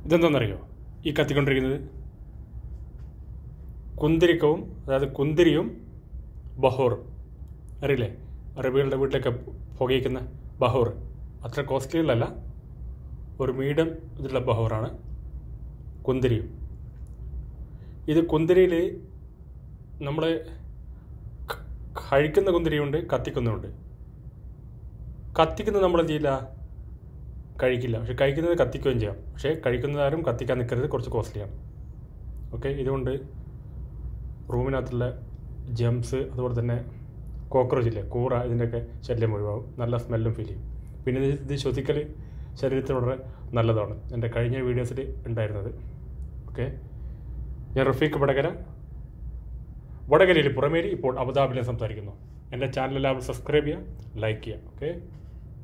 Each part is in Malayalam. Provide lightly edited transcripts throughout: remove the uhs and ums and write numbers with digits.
ഇതെന്താണെന്നറിയോ? ഈ കത്തിക്കൊണ്ടിരിക്കുന്നത് കുന്തിരിക്കവും, അതായത് കുന്തിരിയും ബഹോറും. അറിയില്ലേ? അറബികളുടെ വീട്ടിലൊക്കെ പുകയിക്കുന്ന ബഹോർ. അത്ര കോസ്റ്റ്ലികളല്ല, ഒരു മീഡിയം ഇതിലുള്ള ബഹോറാണ് കുന്തിരിയും. ഇത് കുന്തിരിയിൽ നമ്മൾ കഴിക്കുന്ന കുന്തിരിയുണ്ട്, കത്തിക്കുന്നുണ്ട്. കത്തിക്കുന്നത് നമ്മൾ എന്ത് ചെയ്യില്ല, കഴിക്കില്ല. പക്ഷെ കഴിക്കുന്നത് കത്തിക്കുകയും ചെയ്യാം. പക്ഷേ കഴിക്കുന്നതാരും കത്തിക്കാൻ നിൽക്കരുത്, കുറച്ച് കോസ്റ്റ്ലിയാണ്. ഓക്കെ, ഇതുകൊണ്ട് റൂമിനകത്തുള്ള ജംസ്, അതുപോലെ തന്നെ കോക്രോച്ച് ഇല്ലേ, കൂറ, ഇതിൻ്റെയൊക്കെ ശല്യം ഒഴിവാകും. നല്ല സ്മെല്ലും ഫീൽ ചെയ്യും. പിന്നെ ഇത് ശ്വസിക്കൽ ശരീരത്തിന് വളരെ നല്ലതാണ്. എൻ്റെ കഴിഞ്ഞ വീഡിയോസിൽ ഉണ്ടായിരുന്നത്. ഓക്കെ, ഞാൻ റഫീഖ് വടകര, വടകരയിൽ പുറമേരി, ഇപ്പോൾ അബുദാബിയിൽ സംസാരിക്കുന്നു. എൻ്റെ ചാനൽ എല്ലാവരും സബ്സ്ക്രൈബ് ചെയ്യുക, ലൈക്ക് ചെയ്യുക. ഓക്കെ,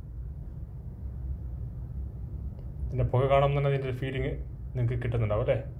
ഇതിൻ്റെ പുക കാണുമ്പോൾ തന്നെ ഇതിൻ്റെ ഫീലിംഗ് നിങ്ങൾക്ക് കിട്ടുന്നുണ്ടാവും അല്ലേ?